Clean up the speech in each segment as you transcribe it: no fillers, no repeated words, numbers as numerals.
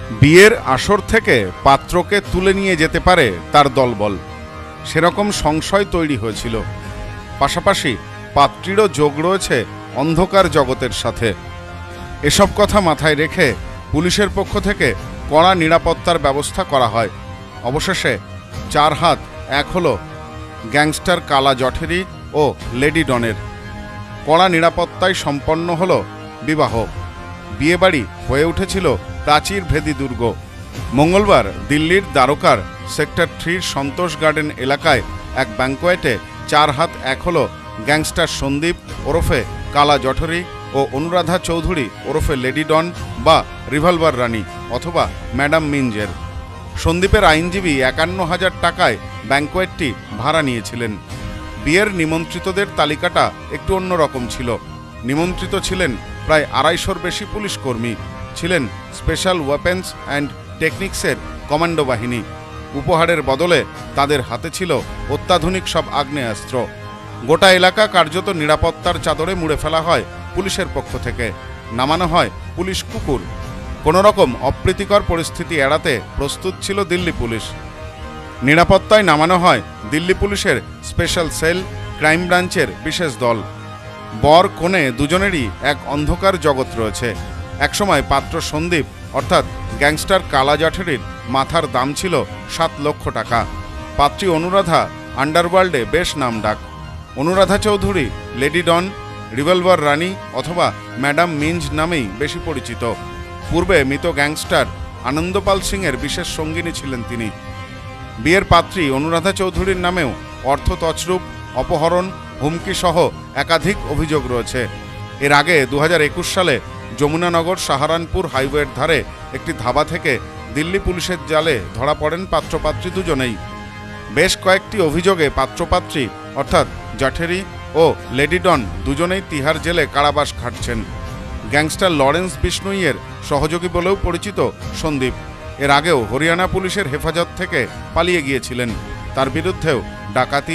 বিয়ের আসর থেকে পাত্রকে তুলে নিয়ে যেতে পারে তার দলবল, সেরকম সংশয় তৈরি হয়েছিল। পাশাপাশি পাত্রীরও যোগ রয়েছে অন্ধকার জগতের সাথে। এসব কথা মাথায় রেখে পুলিশের পক্ষ থেকে কড়া নিরাপত্তার ব্যবস্থা করা হয়। অবশেষে 4 হাত 1 হলো গ্যাংস্টার কালা জঠেরি ও লেডি ডনের। কড়া নিরাপত্তায় সম্পন্ন হলো বিবাহ। বিয়েবাড়ি হয়ে উঠেছিল প্রাচীর ভেদী দুর্গ। মঙ্গলবার দিল্লির দ্বারকার সেক্টর 3 সন্তোষ গার্ডেন এলাকায় এক ব্যাঙ্কোয়েটে 4 হাত 1 হলো গ্যাংস্টার সন্দীপ ওরফে কালা জঠেরি ও অনুরাধা চৌধুরী ওরফে লেডি ডন বা রিভলভার রানী অথবা ম্যাডাম মিঞ্জের। সন্দীপের আইনজীবী 51,000 টাকায় ব্যাঙ্কোয়েটটি ভাড়া নিয়েছিলেন। বিয়ের নিমন্ত্রিতদের তালিকাটা একটু অন্যরকম ছিল। নিমন্ত্রিত ছিলেন প্রায় 250-র বেশি পুলিশ কর্মী, ছিলেন স্পেশাল ওয়েপেন্স অ্যান্ড টেকনিক্সের কমান্ডো বাহিনী। উপহারের বদলে তাদের হাতে ছিল অত্যাধুনিক সব আগ্নেয়াস্ত্র। গোটা এলাকা কার্যত নিরাপত্তার চাদরে মুড়ে ফেলা হয় পুলিশের পক্ষ থেকে। নামানো হয় পুলিশ কুকুর। কোনোরকম অপ্রীতিকর পরিস্থিতি এড়াতে প্রস্তুত ছিল দিল্লি পুলিশ। নিরাপত্তায় নামানো হয় দিল্লি পুলিশের স্পেশাল সেল, ক্রাইম ব্রাঞ্চের বিশেষ দল। বর কনে দুজনেরই এক অন্ধকার জগৎ রয়েছে। একসময় পাত্র সন্দীপ অর্থাৎ গ্যাংস্টার কালা জঠেরির মাথার দাম ছিল 7 লক্ষ টাকা। পাত্রী অনুরাধা আন্ডারওয়ার্ল্ডে বেশ নামডাক। Anuradha Chowdhury lady don, revolver রানী অথবা ম্যাডাম মিঞ্জ নামেই বেশি পরিচিত। পূর্বে মৃত গ্যাংস্টার আনন্দপাল সিংয়ের বিশেষ সঙ্গিনী ছিলেন তিনি। বিয়ের পাত্রী অনুরাধা চৌধুরীর নামেও অর্থ তছরূপ, অপহরণ, হুমকি সহ একাধিক অভিযোগ রয়েছে। এর আগে 2021 সালে যমুনানগর সাহারানপুর হাইওয়ের ধারে একটি ধাবা থেকে দিল্লি পুলিশের জালে ধরা পড়েন পাত্রপাত্রী দুজনেই। বেশ কয়েকটি অভিযোগে পাত্রপাত্রী অর্থাৎ জঠেরি ও লেডি ডন দুজনেই তিহার জেলে কারাবাস খাটছেন। গ্যাংস্টার লরেন্স বিষ্ণুইয়ের সহযোগী বলেও পরিচিত সন্দীপ। এর আগেও হরিয়ানা পুলিশের হেফাজত থেকে পালিয়ে গিয়েছিলেন। তার বিরুদ্ধেও ডাকাতি,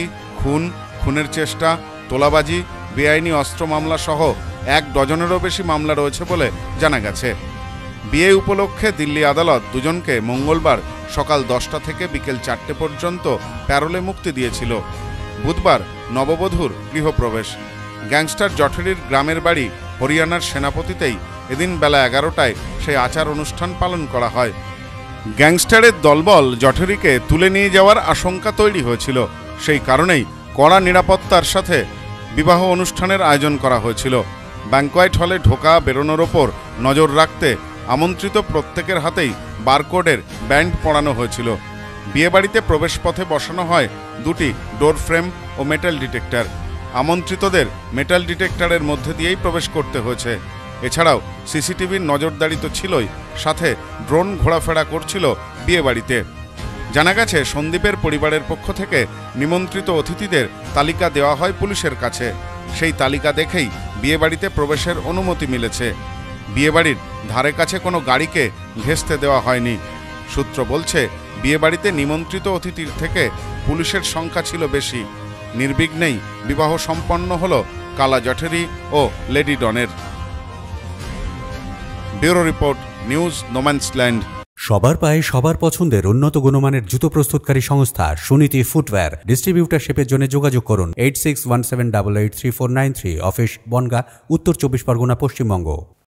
খুনের চেষ্টা, তোলাবাজি, বেআইনি অস্ত্র মামলা সহ 1 ডজনেরও বেশি মামলা রয়েছে বলে জানা গেছে। বিয়ে উপলক্ষে দিল্লি আদালত দুজনকে মঙ্গলবার সকাল 10টা থেকে বিকেল 4টে পর্যন্ত প্যারোলে মুক্তি দিয়েছিল। বুধবার নববধূর গৃহপ্রবেশ। গ্যাংস্টার জঠেরির গ্রামের বাড়ি হরিয়ানার সেনাপতিতেই এদিন বেলা 11টায় সেই আচার অনুষ্ঠান পালন করা হয়। গ্যাংস্টারের দলবল জঠেরিকে তুলে নিয়ে যাওয়ার আশঙ্কা তৈরি হয়েছিল। সেই কারণেই কড়া নিরাপত্তার সাথে বিবাহ অনুষ্ঠানের আয়োজন করা হয়েছিল। ব্যাঙ্কোয়েট হলে ঢোকা বেরোনোর ওপর নজর রাখতে আমন্ত্রিত প্রত্যেকের হাতেই বারকোডের ব্যান্ড পরানো হয়েছিল। বিয়েবাড়িতে প্রবেশপথে বসানো হয় 2টি ডোর ফ্রেম ও মেটাল ডিটেক্টর। আমন্ত্রিতদের মেটাল ডিটেক্টরের মধ্যে দিয়েই প্রবেশ করতে হয়েছে। এছাড়াও সিসিটিভির নজরদারি তো ছিলই, সাথে ড্রোন ঘোরাফেরা করছিল বিয়েবাড়িতে। জানা গেছে সন্দীপের পরিবারের পক্ষ থেকে নিমন্ত্রিত অতিথিদের তালিকা দেওয়া হয় পুলিশের কাছে। সেই তালিকা দেখেই বিয়েবাড়িতে প্রবেশের অনুমতি মিলেছে। বিয়েবাড়ির ধারে কাছে কোনো গাড়িকে ঘেঁষতে দেওয়া হয়নি। সূত্র বলছে, বিয়েবাড়িতে নিমন্ত্রিত অতিথির থেকে পুলিশের সংখ্যা ছিল বেশি। নির্বিঘ্নেই বিবাহ সম্পন্ন হল কালা জঠেরি ও লেডি ডনের। Bureau report, news no man's land. সবার পায়ে সবার পছন্দের উন্নত গুণমানের জুতো প্রস্তুতকারী সংস্থা সুনীতি ফুটওয়্যার। ডিস্ট্রিবিউটারশিপের জন্য যোগাযোগ করুন 8617883493। অফিস বনগাঁ, উত্তর 24 পরগনা, পশ্চিমবঙ্গ।